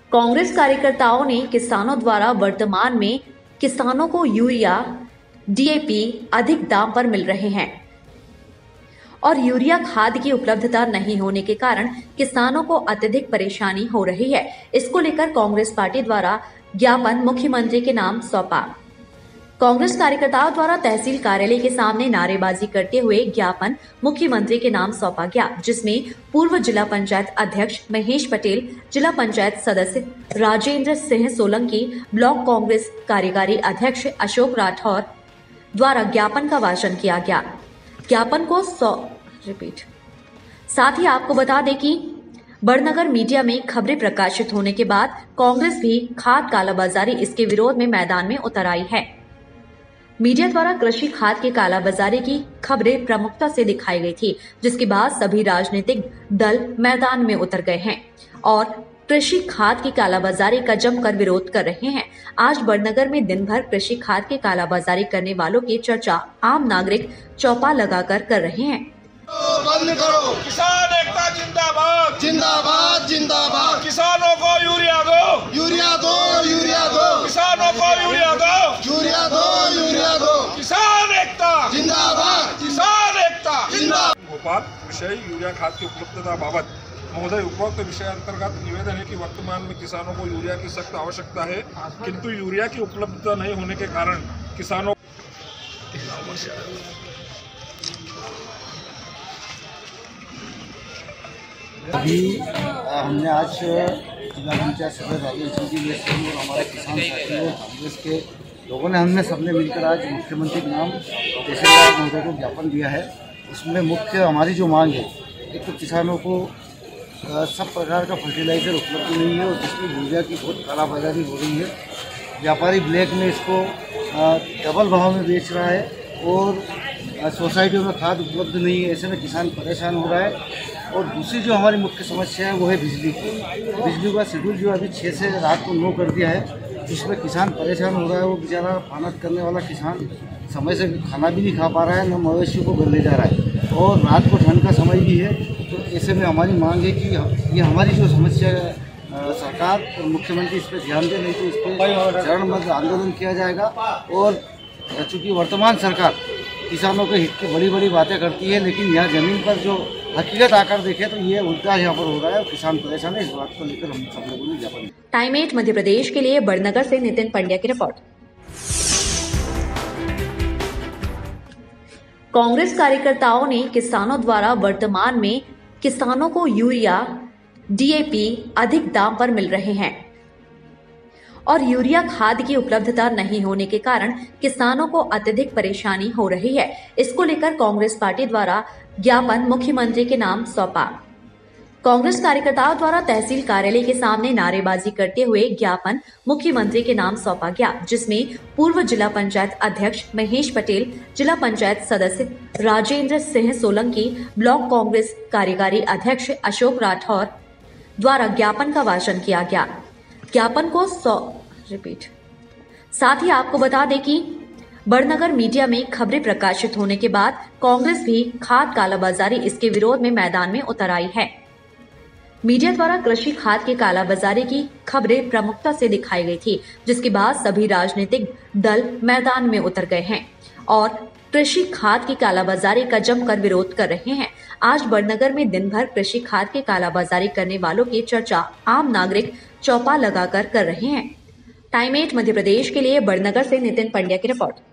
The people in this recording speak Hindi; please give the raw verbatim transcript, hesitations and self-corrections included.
कांग्रेस कार्यकर्ताओं ने किसानों द्वारा वर्तमान में किसानों को यूरिया, डीएपी अधिक दाम पर मिल रहे हैं और यूरिया खाद की उपलब्धता नहीं होने के कारण किसानों को अत्यधिक परेशानी हो रही है। इसको लेकर कांग्रेस पार्टी द्वारा ज्ञापन मुख्यमंत्री के नाम सौंपा। कांग्रेस कार्यकर्ताओं द्वारा तहसील कार्यालय के सामने नारेबाजी करते हुए ज्ञापन मुख्यमंत्री के नाम सौंपा गया, जिसमें पूर्व जिला पंचायत अध्यक्ष महेश पटेल, जिला पंचायत सदस्य राजेंद्र सिंह सोलंकी, ब्लॉक कांग्रेस कार्यकारी अध्यक्ष अशोक राठौर द्वारा ज्ञापन का वाचन किया गया। ज्ञापन को सौ रिपीट साथ ही आपको बता दें कि बड़नगर मीडिया में खबरें प्रकाशित होने के बाद कांग्रेस भी खाद कालाबाजारी इसके विरोध में मैदान में उतर आई है। मीडिया द्वारा कृषि खाद के कालाबाजारी की खबरें प्रमुखता से दिखाई गई थी, जिसके बाद सभी राजनीतिक दल मैदान में उतर गए हैं और कृषि खाद की कालाबाजारी का जमकर विरोध कर रहे हैं। आज बड़नगर में दिन भर कृषि खाद के कालाबाजारी करने वालों की चर्चा आम नागरिक चौपा लगाकर कर रहे हैं। बंद करो, किसान एकता जिंदाबाद जिंदाबाद जिंदाबाद। किसानों को यूरिया दो, यूरिया दो, यूरिया दो, किसानों को यूरिया दो, यूरिया दो, यूरिया दो। किसान एकता जिंदाबाद, किसान एकता जिंदाबाद। भोपाल विषय यूरिया खाद की उपलब्धता बाबत महोदय, उपरोक्त विषय अंतर्गत निवेदन है कि वर्तमान में किसानों को यूरिया की सख्त आवश्यकता है, किंतु यूरिया की उपलब्धता नहीं होने के कारण किसानों अभी हमने आज जिला पंचायत सदस्य राजेंद्र सिंह जी और हमारे किसान साथियों कांग्रेस के लोगों ने हमने सबने मिलकर आज मुख्यमंत्री के नाम तहसीलदार महोदय को ज्ञापन दिया है। इसमें मुख्य हमारी जो मांग है, एक तो किसानों को सब प्रकार का फर्टिलाइज़र उपलब्ध नहीं है और जिसमें यूरिया की बहुत कालाबाजारी हो रही है। व्यापारी ब्लैक में इसको डबल भाव में बेच रहा है और सोसाइटियों में खाद उपलब्ध नहीं है। ऐसे में किसान परेशान हो रहा है। और दूसरी जो हमारी मुख्य समस्या है वो है बिजली की। बिजली का शेड्यूल जो अभी छः से रात को नौ कर दिया है, उसमें किसान परेशान हो रहा है। वो बेचारा मेहनत करने वाला किसान समय से खाना भी नहीं खा पा रहा है, न मवेशियों को घर ले जा रहा है और रात को ठंड का समय भी है। तो ऐसे में हमारी मांग है कि ये हमारी जो समस्या है सरकार और मुख्यमंत्री इस पर ध्यान दें, नहीं तो इस पर चरणबद्ध आंदोलन किया जाएगा। और चूँकि वर्तमान सरकार किसानों के हित की बड़ी बड़ी बातें करती है, लेकिन यहाँ ज़मीन पर जो हकीकत आकर देखे तो ये उल्टा यहाँ पर हो रहा है और किसान परेशान है। इस बात को लेकर हम सब लोगों ने ज्ञापन। टाइम एट मध्य प्रदेश के लिए बड़नगर से नितिन पंड्या की रिपोर्ट। कांग्रेस कार्यकर्ताओं ने किसानों द्वारा वर्तमान में किसानों को यूरिया, डीएपी अधिक दाम पर मिल रहे हैं और यूरिया खाद की उपलब्धता नहीं होने के कारण किसानों को अत्यधिक परेशानी हो रही है। इसको लेकर कांग्रेस पार्टी द्वारा ज्ञापन मुख्यमंत्री के नाम सौंपा। कांग्रेस कार्यकर्ताओं द्वारा तहसील कार्यालय के सामने नारेबाजी करते हुए ज्ञापन मुख्यमंत्री के नाम सौंपा गया, जिसमें पूर्व जिला पंचायत अध्यक्ष महेश पटेल, जिला पंचायत सदस्य राजेंद्र सिंह सोलंकी, ब्लॉक कांग्रेस कार्यकारी अध्यक्ष अशोक राठौर द्वारा ज्ञापन का वाचन किया गया। ज्ञापन को सौ रिपीट साथ ही आपको बता दें कि बड़नगर मीडिया में खबरें प्रकाशित होने के बाद कांग्रेस भी खाद कालाबाजारी इसके विरोध में मैदान में उतर आई है। मीडिया द्वारा कृषि खाद के कालाबाजारी की खबरें प्रमुखता से दिखाई गई थी, जिसके बाद सभी राजनीतिक दल मैदान में उतर गए हैं और कृषि खाद की कालाबाजारी का जमकर विरोध कर रहे हैं। आज बड़नगर में दिन भर कृषि खाद के कालाबाजारी करने वालों की चर्चा आम नागरिक चौपा लगाकर कर रहे हैं। टाइम एट मध्य प्रदेश के लिए बड़नगर से नितिन पंड्या की रिपोर्ट।